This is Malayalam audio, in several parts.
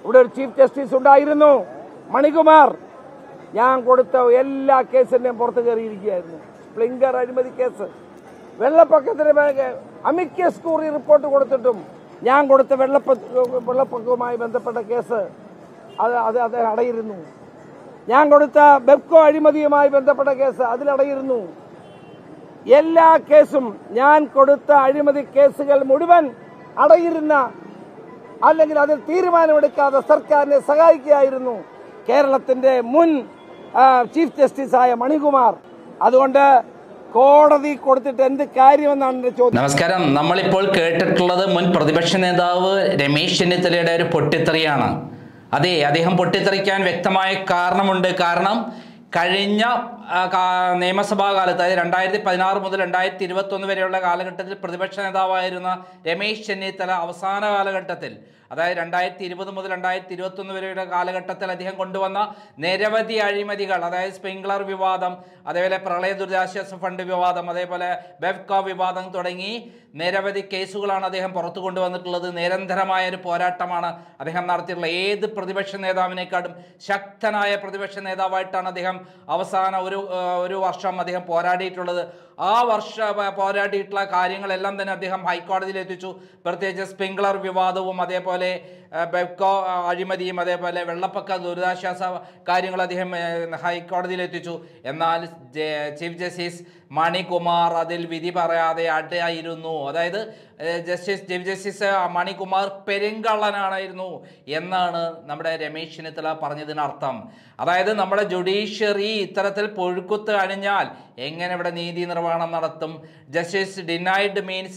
ഇവിടെ ഒരു ചീഫ് ജസ്റ്റിസ് ഉണ്ടായിരുന്നു, മണികുമാർ. ഞാൻ കൊടുത്ത എല്ലാ കേസിന്റെയും പുറത്ത് കയറിയിരിക്കുകയായിരുന്നു. സ്പ്ലിങ്കർ അഴിമതി കേസ്, വെള്ളപ്പൊക്കത്തിന് അമിക്കസ് ക്യൂറി റിപ്പോർട്ട് കൊടുത്തിട്ടും ഞാൻ കൊടുത്ത വെള്ളപ്പൊക്കവുമായി ബന്ധപ്പെട്ട കേസ് അത് അടയിരുന്നു. ഞാൻ കൊടുത്ത ബെപ്കോ അഴിമതിയുമായി ബന്ധപ്പെട്ട കേസ് അതിലടയിരുന്നു. എല്ലാ കേസും ഞാൻ കൊടുത്ത അഴിമതി കേസുകൾ മുഴുവൻ അടയിരുന്ന, അല്ലെങ്കിൽ അതിൽ തീരുമാനമെടുക്കാതെ സർക്കാരിനെ സഹായിക്കുകയായിരുന്നു കേരളത്തിന്റെ മുൻ ചീഫ് ജസ്റ്റിസായ മണികുമാർ. അതുകൊണ്ട് കോടതി കൊടുത്തിട്ട് എന്ത് കാര്യമെന്നാണ് എന്റെ ചോദ്യം. നമസ്കാരം. നമ്മളിപ്പോൾ കേട്ടിട്ടുള്ളത് മുൻ പ്രതിപക്ഷ നേതാവ് രമേശ് ചെന്നിത്തലയുടെ ഒരു പൊട്ടിത്തെറിയാണ്. അതെ, അദ്ദേഹം പൊട്ടിത്തെറിക്കാൻ വ്യക്തമായ കാരണമുണ്ട്. കാരണം കഴിഞ്ഞ നിയമസഭാ കാലത്ത്, അതായത് 2016 മുതൽ 2021 വരെയുള്ള കാലഘട്ടത്തിൽ പ്രതിപക്ഷ നേതാവായിരുന്ന രമേശ് ചെന്നിത്തല അവസാന കാലഘട്ടത്തിൽ, അതായത് 2020 മുതൽ 2021 വരെയുള്ള കാലഘട്ടത്തിൽ അദ്ദേഹം കൊണ്ടുവന്ന നിരവധി അഴിമതികൾ, അതായത് സ്പ്രിംഗ്ലർ വിവാദം, അതേപോലെ പ്രളയ ദുരിതാശ്വാസ ഫണ്ട് വിവാദം, അതേപോലെ ബെപ്കോ വിവാദം തുടങ്ങി നിരവധി കേസുകളാണ് അദ്ദേഹം പുറത്തു കൊണ്ടുവന്നിട്ടുള്ളത്. നിരന്തരമായ ഒരു പോരാട്ടമാണ് അദ്ദേഹം നടത്തിയിട്ടുള്ളത്. ഏത് പ്രതിപക്ഷ നേതാവിനേക്കാളും ശക്തനായ പ്രതിപക്ഷ നേതാവായിട്ടാണ് അദ്ദേഹം അവസാന ഒരു വർഷം അദ്ദേഹം പോരാടിയിട്ടുള്ളത്. ആ പോരാടിയിട്ടുള്ള കാര്യങ്ങളെല്ലാം തന്നെ അദ്ദേഹം ഹൈക്കോടതിയിൽ എത്തിച്ചു. പ്രത്യേകിച്ച് സ്പ്രിംഗ്ലർ വിവാദവും അതേപോലെ ബെപ്കോ അഴിമതിയും അതേപോലെ വെള്ളപ്പൊക്ക ദുരിതാശ്വാസ കാര്യങ്ങൾ അദ്ദേഹം ഹൈക്കോടതിയിൽ എത്തിച്ചു. എന്നാൽ ചീഫ് ജസ്റ്റിസ് മണികുമാർ അതിൽ വിധി പറയാതെ അടയായിരുന്നു. അതായത് ചീഫ് ജസ്റ്റിസ് മണികുമാർ പെരുങ്കള്ളനായിരുന്നു എന്നാണ് നമ്മുടെ രമേശ് ചെന്നിത്തല പറഞ്ഞതിനർത്ഥം. അതായത് നമ്മുടെ ജുഡീഷ്യറി ഇത്തരത്തിൽ പുഴുക്കുത്ത് അണിഞ്ഞാൽ എങ്ങനെ ഇവിടെ നീതി നിർവഹണം നടത്തും? Justice denied means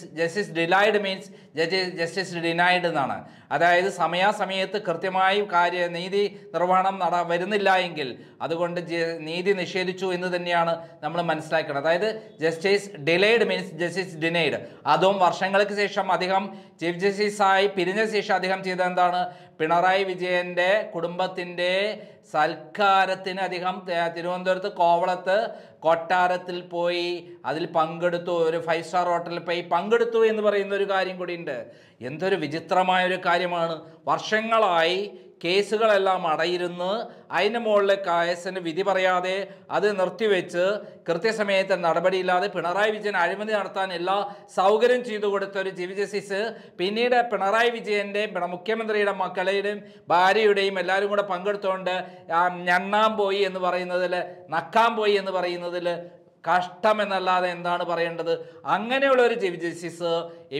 justice denied എന്നാണ്. അതായത് സമയാസമയത്ത് കൃത്യമായി നീതി നിർവഹണം വരുന്നില്ല എങ്കിൽ അതുകൊണ്ട് നീതി നിഷേധിച്ചു എന്ന് തന്നെയാണ് നമ്മൾ മനസ്സിലാക്കുന്നത്. അതായത് justice delayed means justice denied. അതും വർഷങ്ങൾക്ക് ശേഷം അദ്ദേഹം ചീഫ് ജസ്റ്റിസായി പിരിഞ്ഞ ശേഷം അദ്ദേഹം ചെയ്ത എന്താണ്? പിണറായി വിജയന്റെ കുടുംബത്തിന്റെ സൽക്കാരത്തിന് അദ്ദേഹം തിരുവനന്തപുരത്ത് കോവളത്ത് കൊട്ടാരത്തിൽ പോയി അതിൽ പങ്കെടുത്തു. ഒരു 5 സ്റ്റാർ ഹോട്ടലിൽ പോയി പങ്കെടുത്തു എന്ന് പറയുന്ന ഒരു കാര്യം കൂടിയുണ്ട്. എന്തൊരു വിചിത്രമായൊരു കാര്യമാണ്. വർഷങ്ങളായി കേസുകളെല്ലാം അടയിരുന്ന് അതിന് മുകളിൽ കേസിന് വിധി പറയാതെ അത് നിർത്തിവെച്ച് കൃത്യസമയത്ത് നടപടിയില്ലാതെ പിണറായി വിജയൻ അഴിമതി നടത്താൻ എല്ലാ സൗകര്യം ചെയ്തു കൊടുത്ത ഒരു ചീഫ് ജസ്റ്റിസ് പിന്നീട് പിണറായി വിജയൻ്റെ മുഖ്യമന്ത്രിയുടെ മക്കളുടെയും ഭാര്യയുടെയും എല്ലാവരും കൂടെ പങ്കെടുത്തുകൊണ്ട് ഞണ്ണാൻ പോയി എന്ന് പറയുന്നതിൽ, നക്കാൻ പോയി എന്ന് പറയുന്നതിൽ കഷ്ടം എന്നല്ലാതെ എന്താണ് പറയേണ്ടത്? അങ്ങനെയുള്ള ഒരു ചീഫ് ജസ്റ്റിസ്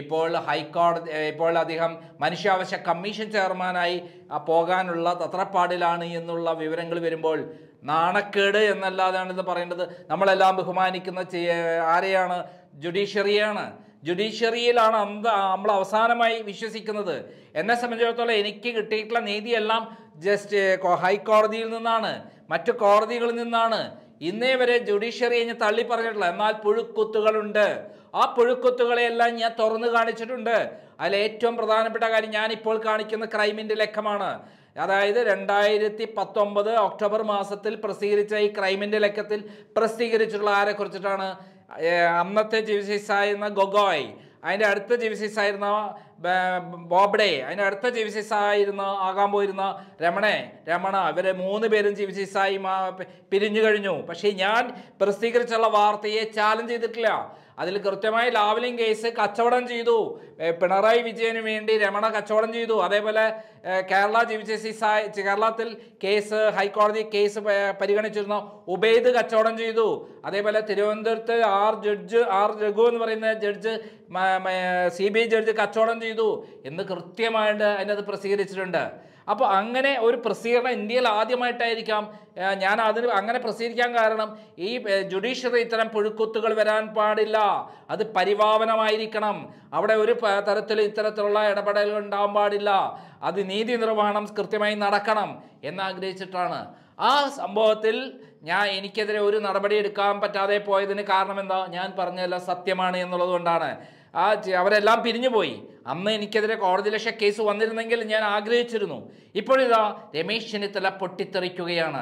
ഇപ്പോൾ അദ്ദേഹം മനുഷ്യാവകാശ കമ്മീഷൻ ചെയർമാനായി പോകാനുള്ള തത്രപ്പാടിലാണ് എന്നുള്ള വിവരങ്ങൾ വരുമ്പോൾ നാണക്കേട് എന്നല്ലാതാണ് ഇത് പറയേണ്ടത്. നമ്മളെല്ലാം ബഹുമാനിക്കുന്ന ആരെയാണ്? ജുഡീഷ്യറിയാണ്. ജുഡീഷ്യറിയിലാണ് നമ്മൾ അവസാനമായി വിശ്വസിക്കുന്നത്. എന്നെ സംബന്ധിച്ചിടത്തോളം എനിക്ക് കിട്ടിയിട്ടുള്ള നീതിയെല്ലാം ജസ്റ്റ് ഹൈക്കോടതിയിൽ നിന്നാണ്, മറ്റു കോടതികളിൽ നിന്നാണ്. ഇന്നേ വരെ ജുഡീഷ്യറിയെ ഞാൻ തള്ളി പറഞ്ഞിട്ടില്ല. എന്നാൽ പുഴുക്കുത്തുകളുണ്ട്. ആ പുഴുക്കുത്തുകളെയെല്ലാം ഞാൻ തുറന്നു കാണിച്ചിട്ടുണ്ട്. അതിൽ ഏറ്റവും പ്രധാനപ്പെട്ട കാര്യം ഞാനിപ്പോൾ കാണിക്കുന്ന ക്രൈമിൻ്റെ ലക്കമാണ്. അതായത് 2019 ഒക്ടോബർ മാസത്തിൽ പ്രസിദ്ധീകരിച്ച ഈ ക്രൈമിൻ്റെ ലക്കത്തിൽ പ്രസിദ്ധീകരിച്ചിട്ടുള്ള ആരെ കുറിച്ചിട്ടാണ്? അന്നത്തെ ചീഫ് ജസ്റ്റിസായിരുന്ന ഗൊഗോയ്, അതിൻ്റെ അടുത്ത ചീഫ് ജസ്റ്റിസായിരുന്ന ബോബ്ഡെ, അതിൻ്റെ അടുത്ത ചീഫ് ജസ്റ്റിസായിരുന്ന ആകാൻ പോയിരുന്ന രമണ, ഇവരെ 3 പേരും ചീഫ് ജസ്റ്റിസായി പിരിഞ്ഞു കഴിഞ്ഞു. പക്ഷേ ഞാൻ പ്രസിദ്ധീകരിച്ചുള്ള വാർത്തയെ ചാലഞ്ച് ചെയ്തിട്ടില്ല. അതിൽ കൃത്യമായി ലാവലിംഗ് കേസ് കച്ചവടം ചെയ്തു. പിണറായി വിജയന് വേണ്ടി രമണ കച്ചവടം ചെയ്തു. അതേപോലെ കേരള ചീഫ് ജസ്റ്റിസായി കേരളത്തിൽ ഹൈക്കോടതി കേസ് പരിഗണിച്ചിരുന്ന ഉബൈദ് കച്ചവടം ചെയ്തു. അതേപോലെ തിരുവനന്തപുരത്ത് ആർ രഘു എന്ന് പറയുന്ന ജഡ്ജ്, CBI ജഡ്ജ് കച്ചവടം ചെയ്തു എന്ന് കൃത്യമായിട്ട് അതിനകത്ത് പ്രസിദ്ധീകരിച്ചിട്ടുണ്ട്. അപ്പോൾ അങ്ങനെ ഒരു പ്രസിദ്ധീകരണം ഇന്ത്യയിൽ ആദ്യമായിട്ടായിരിക്കാം. ഞാൻ അതിന് അങ്ങനെ പ്രസിദ്ധീകരിക്കാൻ കാരണം ഈ ജുഡീഷ്യറി ഇത്തരം പുഴുക്കുത്തുകൾ വരാൻ പാടില്ല. അത് പരിപാവനമായിരിക്കണം. അവിടെ ഒരു തരത്തിലും ഇത്തരത്തിലുള്ള ഇടപെടലുകൾ ഉണ്ടാവാൻ പാടില്ല. അത് നീതി നിർവഹണം കൃത്യമായി നടക്കണം എന്നാഗ്രഹിച്ചിട്ടാണ്. ആ സംഭവത്തിൽ എനിക്കെതിരെ ഒരു നടപടി എടുക്കാൻ പറ്റാതെ പോയതിന് കാരണം എന്താ? ഞാൻ പറഞ്ഞതെല്ലാം സത്യമാണ് എന്നുള്ളത് കൊണ്ടാണ്. അവരെല്ലാം പിരിഞ്ഞുപോയി. അന്ന് എനിക്കെതിരെ കോടതിയിലെ കേസ് വന്നിരുന്നെങ്കിൽ ഞാൻ ആഗ്രഹിച്ചിരുന്നു. ഇപ്പോഴിതാ രമേശ് ചെന്നിത്തല പൊട്ടിത്തെറിക്കുകയാണ്.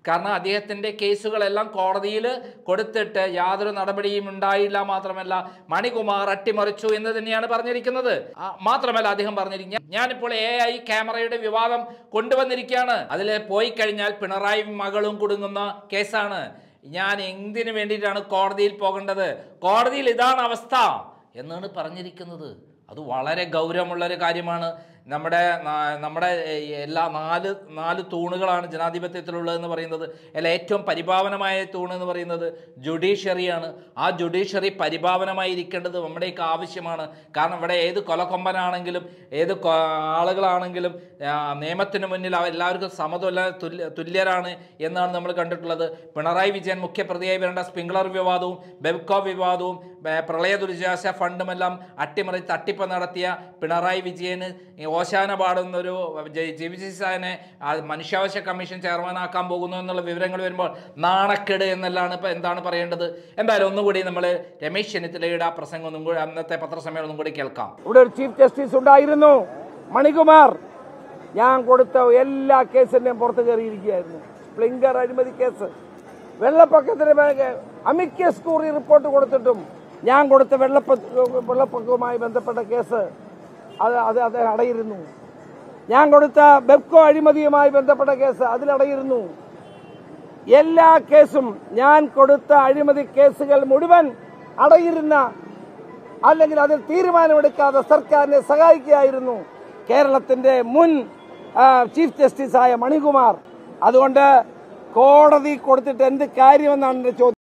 കാരണം അദ്ദേഹത്തിൻ്റെ കേസുകളെല്ലാം കോടതിയിൽ കൊടുത്തിട്ട് യാതൊരു നടപടിയും ഉണ്ടായില്ല. മാത്രമല്ല മണികുമാർ അട്ടിമറിച്ചു എന്ന് തന്നെയാണ് പറഞ്ഞിരിക്കുന്നത്. മാത്രമല്ല അദ്ദേഹം പറഞ്ഞിരിക്കുക, ഞാനിപ്പോൾ AI ക്യാമറയുടെ വിവാദം കൊണ്ടുവന്നിരിക്കുകയാണ്. അതിൽ പോയി കഴിഞ്ഞാൽ പിണറായി മകളും കുടുങ്ങുന്ന കേസാണ്. ഞാൻ എന്തിനു വേണ്ടിയിട്ടാണ് കോടതിയിൽ പോകേണ്ടത്? കോടതിയിൽ ഇതാണ് അവസ്ഥ എന്നാണ് പറഞ്ഞിരിക്കുന്നത്. അത് വളരെ ഗൗരവമുള്ളൊരു കാര്യമാണ്. നമ്മുടെ എല്ലാ നാല് തൂണുകളാണ് ജനാധിപത്യത്തിലുള്ളതെന്ന് പറയുന്നത്. അല്ല, ഏറ്റവും പരിപാവനമായ തൂണ് എന്ന് പറയുന്നത് ജുഡീഷ്യറിയാണ്. ആ ജുഡീഷ്യറി പരിപാവനമായിരിക്കേണ്ടത് നമ്മുടെയൊക്കെ ആവശ്യമാണ്. കാരണം ഇവിടെ ഏത് കൊലക്കൊമ്പനാണെങ്കിലും ഏത് ആളുകളാണെങ്കിലും നിയമത്തിന് മുന്നിൽ എല്ലാവർക്കും തുല്യരാണ് എന്നാണ് നമ്മൾ കണ്ടിട്ടുള്ളത്. പിണറായി വിജയൻ മുഖ്യപ്രതിയായി വരേണ്ട സ്പ്രിംഗ്ലർ വിവാദവും ബെബ്കോ വിവാദവും പ്രളയ ദുരിതാശ്വാസ ഫണ്ടുമെല്ലാം തട്ടിപ്പ് നടത്തിയ പിണറായി വിജയന് ഓശാന പാടുന്നൊരു ജീവിസാനെ മനുഷ്യാവകാശ കമ്മീഷൻ ചെയർമാനാക്കാൻ പോകുന്നു എന്നുള്ള വിവരങ്ങൾ വരുമ്പോൾ നാണക്കേട് എന്നെല്ലാം ഇപ്പം എന്താണ് പറയേണ്ടത്? എന്തായാലും ഒന്നുകൂടി നമ്മൾ രമേശ് ചെന്നിത്തലയുടെ ആ പ്രസംഗം ഒന്നും കൂടി, അന്നത്തെ പത്രസമ്മേളനം ഒന്നും കൂടി കേൾക്കാം. ഇവിടെ ഒരു ചീഫ് ജസ്റ്റിസ് ഉണ്ടായിരുന്നു, മണികുമാർ. ഞാൻ കൊടുത്ത എല്ലാ കേസിന്റെയും പുറത്ത് കയറിയിരിക്കുകയായിരുന്നു. സ്പ്ലിംഗർ അഴിമതി കേസ്, വെള്ളപ്പൊക്കത്തിന് അമിക്കസ് ക്യൂറി റിപ്പോർട്ട് കൊടുത്തിട്ടും ഞാൻ കൊടുത്ത വെള്ളപ്പൊക്കവുമായി ബന്ധപ്പെട്ട കേസ് അത് അദ്ദേഹം അടയിരുന്നു. ഞാൻ കൊടുത്ത ബെബ്കോ അഴിമതിയുമായി ബന്ധപ്പെട്ട കേസ് അതിലടയിരുന്നു. എല്ലാ കേസും ഞാൻ കൊടുത്ത അഴിമതി കേസുകൾ മുഴുവൻ അടയിരുന്ന, അല്ലെങ്കിൽ അതിൽ തീരുമാനമെടുക്കാതെ സർക്കാരിനെ സഹായിക്കുകയായിരുന്നു കേരളത്തിന്റെ മുൻ ചീഫ് ജസ്റ്റിസായ മണികുമാർ. അതുകൊണ്ട് കോടതി കൊടുത്തിട്ട് എന്ത് കാര്യമെന്നാണ് എന്റെ ചോദ്യം.